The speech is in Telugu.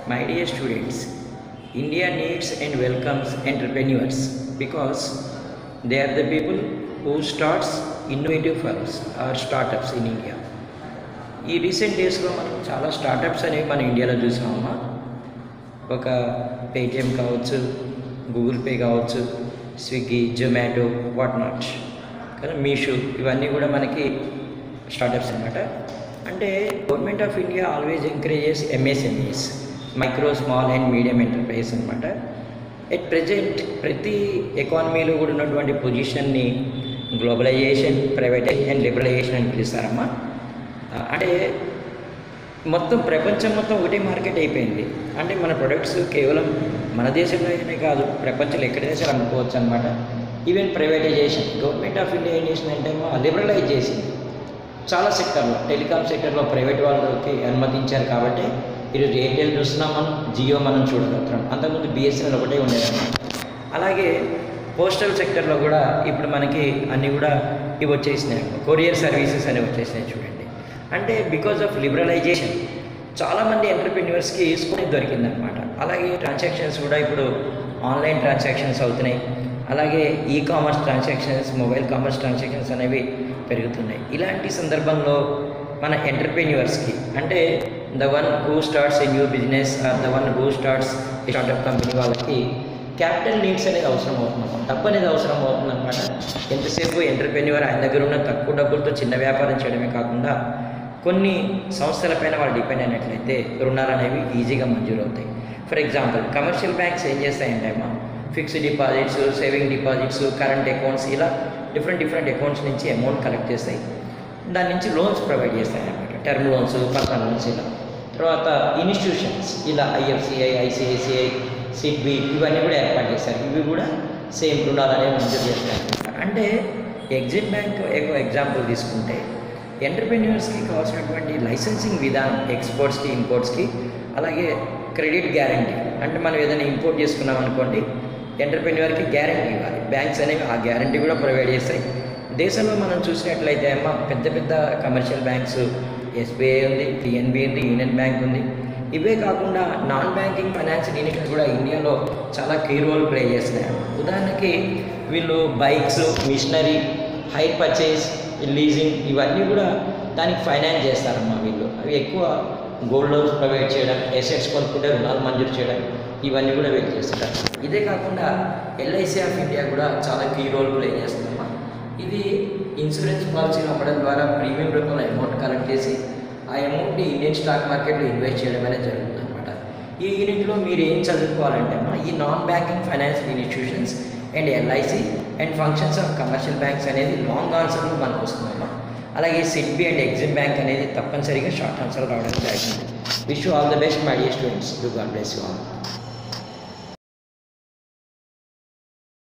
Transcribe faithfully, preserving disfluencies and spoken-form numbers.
My dear students, India needs and welcomes entrepreneurs because they are the people who starts innovative firms or startups in India. ఈ రీసెంట్ డేస్లో మనం చాలా స్టార్టప్స్ అనేవి మన ఇండియాలో చూసామమ్మా. ఒక పేటిఎం కావచ్చు, గూగుల్ పే కావచ్చు, స్విగ్గీ, జొమాటో, వాట్ నాట్, కానీ మీషో, ఇవన్నీ కూడా మనకి స్టార్టప్స్ అన్నమాట. అంటే government of India always encourages MSMEs, micro small and medium enterprise అనమాట. ఎట్ ప్రజెంట్ ప్రతి ఎకానమీలో కూడా ఉన్నటువంటి పొజిషన్ని గ్లోబలైజేషన్, ప్రైవేటైజేషన్ అండ్ లిబరలైజేషన్ అని పిలుస్తారమ్మా. అంటే మొత్తం ప్రపంచం మొత్తం ఒకటే మార్కెట్ అయిపోయింది. అంటే మన ప్రొడక్ట్స్ కేవలం మన దేశంలోనే కాదు, ప్రపంచంలో ఎక్కడైనా సరే అమ్ముకోవచ్చు అనమాట. Even privatisation, government of India ఏం చేసిందంటే లిబరలైజ్ చేసింది. చాలా సెక్టర్లో, టెలికాం సెక్టర్లో ప్రైవేట్ వాళ్ళకి అనుమతించారు కాబట్టి ఈరోజు ఎయిర్టెల్ చూస్తున్నాం, మనం జియో మనం చూడగలుగుతున్నాం. అంతకుముందు బిఎస్ఎన్ఎల్ ఒకటే ఉండేదన్నమాట. అలాగే పోస్టల్ సెక్టర్లో కూడా ఇప్పుడు మనకి అన్నీ కూడా ఇవి వచ్చేసినాయి, కొరియర్ సర్వీసెస్ అనేవి వచ్చేసినాయి చూడండి. అంటే బికాజ్ ఆఫ్ లిబరలైజేషన్ చాలామంది ఎంటర్ప్రెన్యూర్స్కి స్కోప్ దొరికిందనమాట. అలాగే ట్రాన్సాక్షన్స్ కూడా ఇప్పుడు ఆన్లైన్ ట్రాన్సాక్షన్స్ అవుతున్నాయి. అలాగే e commerce transactions, mobile commerce transactions అనేవి పెరుగుతున్నాయి. ఇలాంటి సందర్భంలో మన ఎంటర్ప్రెన్యూర్స్కి, అంటే the one who starts a new business or the one who starts a startup company వాళ్ళకి క్యాపిటల్ నీడ్స్ అనేది అవసరం అవుతుంది, డబ్బు అనేది అవసరం అవుతుంది అనమాట. ఎంతసేపు ఎంటర్ప్రెన్యూర్ ఆయన దగ్గర ఉన్న తక్కువ డబ్బులతో చిన్న వ్యాపారం చేయడమే కాకుండా కొన్ని సంస్థలపైన వాళ్ళు డిపెండ్ అయినట్లయితే రుణాలు అనేవి ఈజీగా మంజూరు అవుతాయి. ఫర్ ఎగ్జాంపుల్ కమర్షియల్ బ్యాంక్స్ ఏం చేస్తాయంటే అమ్మా, fixed deposits, saving deposits, current accounts, ఇలా డిఫరెంట్ డిఫరెంట్ అకౌంట్స్ నుంచి అమౌంట్ కలెక్ట్ చేస్తాయి. దాని నుంచి లోన్స్ ప్రొవైడ్ చేస్తాయి అన్నమాట, టర్మ్ లోన్స్, పర్సనల్ లోన్స్. ఇలా తర్వాత ఇన్స్టిట్యూషన్స్, ఇలా ఐఎఫ్సిఐ, ఐసిఐసిఐ, సిడ్బి, ఇవన్నీ కూడా ఏర్పాటు చేస్తారు. ఇవి కూడా సేమ్ రుణాలు అనేవి మంజూరు చేస్తాయి. అంటే ఎగ్జిమ్ బ్యాంక్ ఒక ఎగ్జాంపుల్ తీసుకుంటే ఎంటర్ప్రెన్యూర్స్కి కావాల్సినటువంటి లైసెన్సింగ్ విధానం, ఎక్స్పోర్ట్స్కి, ఇంపోర్ట్స్కి, అలాగే క్రెడిట్ గ్యారంటీ, అంటే మనం ఏదైనా ఇంపోర్ట్ చేసుకున్నాం అనుకోండి, ఎంటర్ప్రెన్యూర్కి గ్యారంటీ ఇవ్వాలి. బ్యాంక్స్ అనేవి ఆ గ్యారంటీ కూడా ప్రొవైడ్ చేస్తాయి. దేశంలో మనం చూసినట్లయితే అమ్మ పెద్ద పెద్ద కమర్షియల్ బ్యాంక్స్, ఎస్బీఐ ఉంది, పిఎన్బి ఉంది, యూనియన్ బ్యాంక్ ఉంది. ఇవే కాకుండా నాన్ బ్యాంకింగ్ ఫైనాన్షియల్ యూనిట్లు కూడా ఇండియాలో చాలా కీ రోల్ ప్లే చేస్తున్నాయి. ఉదాహరణకి వీళ్ళు bikes, machinery, hire purchase, leasing, ఇవన్నీ కూడా దానికి ఫైనాన్స్ చేస్తారమ్మా వీళ్ళు. అవి ఎక్కువ గోల్డ్ లోన్స్ ప్రొవైడ్ చేయడం, ఎసెట్స్ కొనుక్కుంటే రుణాలు మంజూరు చేయడం, ఇవన్నీ కూడా వీళ్ళు చేస్తుంటారు. ఇదే కాకుండా ఎల్ఐసి ఆఫ్ ఇండియా కూడా చాలా కీ రోల్ ప్లే చేస్తుందమ్మా. ఇది ఇన్సూరెన్స్ పాలసీలు అమ్మడం ద్వారా ప్రీమియం రూపంలో అమౌంట్ కలెక్ట్ చేసి ఆ అమౌంట్ని ఇండియన్ స్టాక్ మార్కెట్లో ఇన్వెస్ట్ చేయడం అనేది జరుగుతుంది అనమాట. ఈ యూనిట్లో మీరు ఏం చదువుకోవాలంటే అమ్మా, ఈ non banking financial institutions and LIC and functions of commercial banks అనేది లాంగ్ ఆన్సర్లో మనకు వస్తుందమ్మా. అలాగే సిడ్బి అండ్ ఎగ్జిమ్ బ్యాంక్ అనేది తప్పనిసరిగా షార్ట్ ఆన్సర్ రావడానికి జరిగింది. Wish you all the best my dear students. Do God bless you all.